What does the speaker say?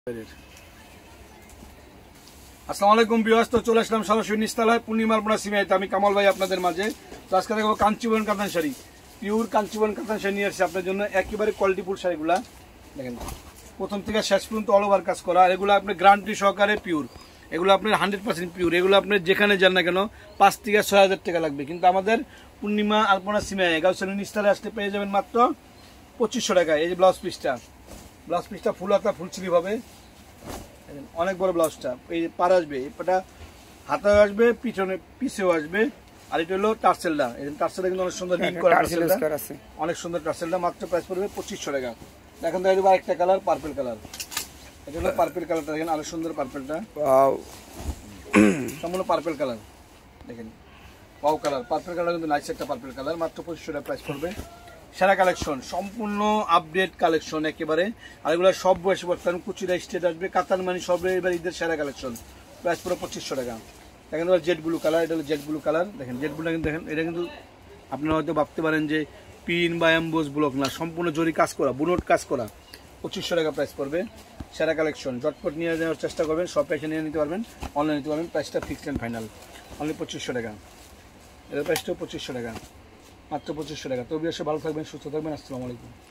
আসসালামু আলাইকুম ভিউয়ার্স, তো চলে আসলাম সরাসরি নিস্তালয় পূর্ণিমার বোনা সিমেন্ট। আমি কামাল ভাই আপনাদের মাঝে। তো আজকে দেখো কাঞ্চিবরণ কাতান শাড়ি, পিওর কাঞ্চিবরণ কাতান শাড়ি নিয়ে আসছে আপনার জন্য। একেবারে কোয়ালিটিফুল শাড়িগুলা দেখেন, প্রথম থেকে শেষ পর্যন্ত অল ওভার কাজ করা। আর এগুলো আপনার গ্যারান্টি সহকারে পিওর, এগুলো আপনার 100% পিওর। এগুলো আপনার যেখানে যান না কেন 5 থেকে 6 হাজার টাকা লাগবে, কিন্তু আমাদের পূর্ণিমা আলপনা সিমেন্ট গাউসেল নিস্তালয় আসতে পেয়ে যাবেন মাত্র 2500 টাকায়। এই যে ব্লাউজ পিসটা ফুল হাতা ফুল স্লিভ হবে, অনেক বড় ব্লাউজটা। এই পার আসবে, এটা হাতাও আসবে, পিছনে পিছেও আসবে। আর এটা হলো টার্সেলটা, এই টার্সেলটা কিন্তু অনেক সুন্দর হিট করা টার্সেলটা, অনেক সুন্দর টার্সেলটা। মাত্র প্রাইস পড়বে 2500 টাকা। এখন দেখা যাবে আরেকটা কালার, পার্পল কালার। এটা হলো পার্পল কালারটা, দেখেন আরো সুন্দর পার্পলটা, সম্পূর্ণ পার্পল কালার। দেখেন ওয়াও কালার, পার্পল কালার কিন্তু নাইস একটা পার্পল কালার। মাত্র 2500 টাকা প্রাইস পড়বে। সেরা কালেকশন, সম্পূর্ণ আপডেট কালেকশন একেবারে। আর এগুলো সব বয়সে বর্তমান কুচিরা স্টেট আসবে, কাতান মানি সব এবার ঈদের সেরা কালেকশন। প্রাইস পুরো 2500 টাকা। দেখেন জেড ব্লু কালার, এটা হলো জেড ব্লু কালার। দেখেন জেড ব্লুটা কিন্তু দেখেন, এটা কিন্তু আপনারা হয়তো ভাবতে পারেন যে পিন বা এমবোস ব্লক না, সম্পূর্ণ জরি কাজ করা, বুনট কাজ করা। 2500 টাকা প্রাইস পড়বে। সেরা কালেকশন, ঝটপট নিয়ে যাওয়ার চেষ্টা করবেন। সব প্রাইসে নিয়ে নিতে পারবেন, অনলাইন নিতে পারবেন। প্রাইসটা ফিক্সড অ্যান্ড ফাইনাল, অনলি 2500 টাকা। এটার প্রাইসটাও 2500 টাকা, মাত্র 2500 টাকা। তো বেশ ভালো থাকবেন, সুস্থ থাকবেন। আসসালামু আলাইকুম।